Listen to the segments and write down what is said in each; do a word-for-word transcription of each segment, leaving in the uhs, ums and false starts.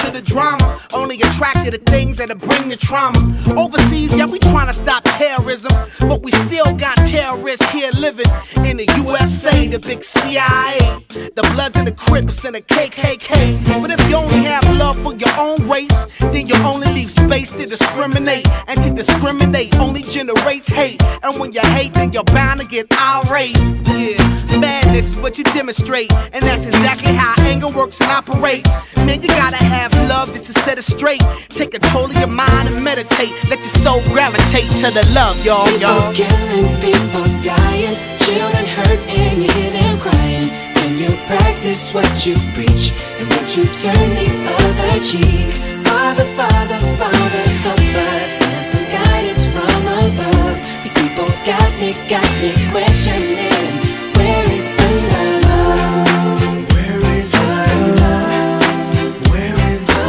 to the drama, only attracted to things that'll bring the trauma. Overseas, yeah, we tryna stop terrorism, but we still got terrorists here living in the U S A, the big C I A, the Bloods and the Crips and the K K K. But if you only have love for your own race, then you only leave space to discriminate, and to discriminate only generates hate. And when you hate, then you're bound to get irate. Yeah, madness is what you demonstrate, and that's exactly how anger works and operates. Man, you gotta have love just to set it straight. Take control of your mind and meditate. Let your soul gravitate to the love, y'all, y'all. People killing, people dying, children hurt and you hear them crying. When you practice what you preach, and would you turn the other cheek? Father, Father, Father, help us, send some guidance from above. These people got me, got me questioning, where is the love? Where is the love? Where is the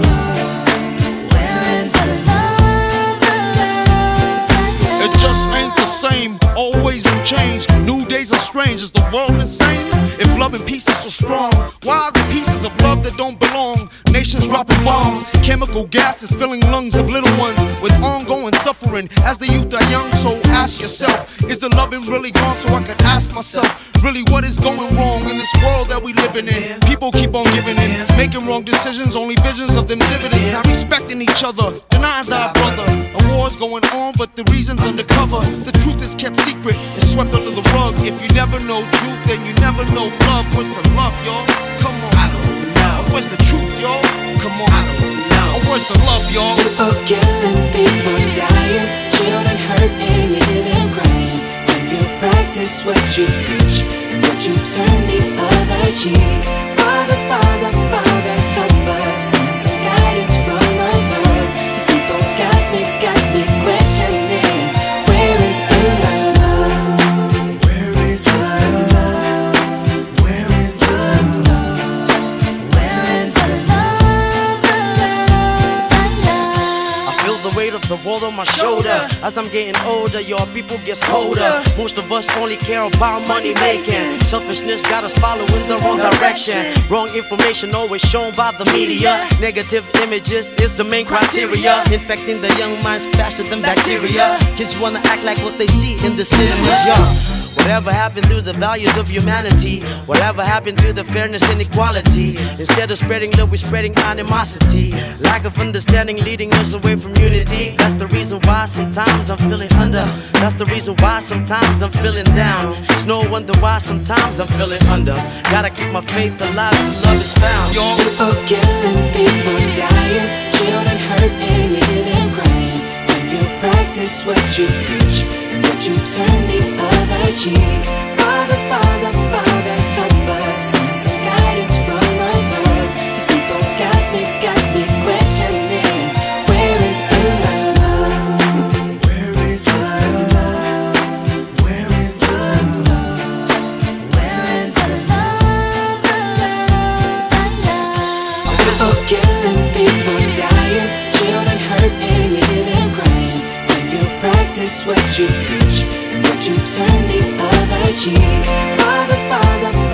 love? Where is the love? The love, the love? It just ain't the same, always in change. New days are strange, is the world insane? If love and peace is so strong, why are the pieces of love that don't belong? Nations dropping bombs, chemical gases filling lungs of little ones with ongoing suffering as the youth are young. So ask yourself, is the loving really gone? So I could ask myself, really what is going wrong in this world that we living in? People keep on giving in, making wrong decisions, only visions of them dividends. Not respecting each other, denying thy brother. A war's going on, but the reason's undercover. The truth is kept secret, it's swept under the rug. If you never know truth, then you never know love. Where's the love, y'all? Come on. I don't know. Where's the truth, y'all? Come on. I don't know. Where's the love, y'all? People killing, people dying, children hurt and you hear them crying. When you practice what you preach, and would you turn the other cheek? Father, Father, Father, help us, send some guidance from above. These people got me, got me questioning, where is the love? Where is the love? Where is the love? Where is the love? The love, the love. I feel the weight of the world on my shoulder. As I'm getting older, your people get colder. Most of us only care about money making. Selfishness got us following the wrong direction. Wrong information always shown by the media. Negative images is the main criteria, infecting the young minds faster than bacteria. Kids wanna act like what they see in the cinema. Yeah. Whatever happened to the values of humanity? Whatever happened to the fairness and equality? Instead of spreading love, we're spreading animosity. Lack of understanding leading us away from unity. That's the reason why sometimes I'm feeling under. That's the reason why sometimes I'm feeling down. It's no wonder why sometimes I'm feeling under. Gotta keep my faith alive till love is found. People killing, people dying, children hurt and you hear them crying. When you practice what you preach, and would you turn the other cheek? Father, Father, Father, help us, send some guidance from above. These people got me, got me questioning, where is the love? Where is the love? Where is the love? Where is the love? The love, the love. People killing, people dying, children hurt and you hear them crying. When you practice what you preach, and would you turn the other cheek? Father, Father,